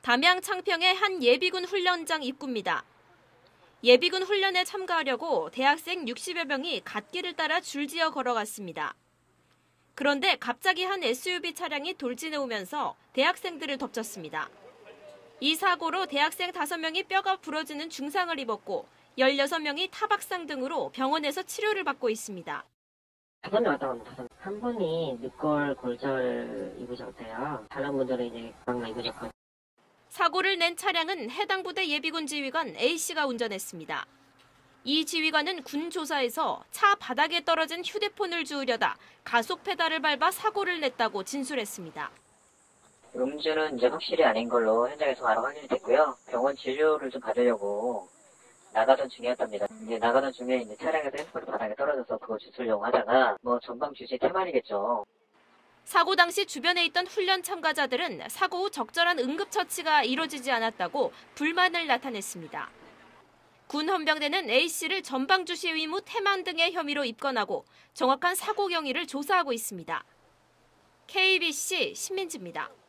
담양 창평의 한 예비군 훈련장 입구입니다. 예비군 훈련에 참가하려고 대학생 60여 명이 갓길을 따라 줄지어 걸어갔습니다. 그런데 갑자기 한 SUV 차량이 돌진해 오면서 대학생들을 덮쳤습니다. 이 사고로 대학생 5명이 뼈가 부러지는 중상을 입었고 16명이 타박상 등으로 병원에서 치료를 받고 있습니다. 5명 왔다 갑니다. 한 분이 늑골 골절 입으셨대요. 다른 분들은 이제 방만 입으셨고. 사고를 낸 차량은 해당 부대 예비군 지휘관 A씨가 운전했습니다. 이 지휘관은 군 조사에서 차 바닥에 떨어진 휴대폰을 주우려다 가속 페달을 밟아 사고를 냈다고 진술했습니다. 음주는 이제 확실히 아닌 걸로 현장에서 바로 확인이 됐고요. 병원 진료를 좀 받으려고 나가던 중이었답니다. 이제 나가던 중에 이제 차량에서 핸드폰이 바닥에 떨어져서 그거 주우려고 하다가 전방 주시 태만이겠죠. 사고 당시 주변에 있던 훈련 참가자들은 사고 후 적절한 응급처치가 이루어지지 않았다고 불만을 나타냈습니다. 군 헌병대는 A씨를 전방주시 의무 태만 등의 혐의로 입건하고 정확한 사고 경위를 조사하고 있습니다. KBC 신민지입니다.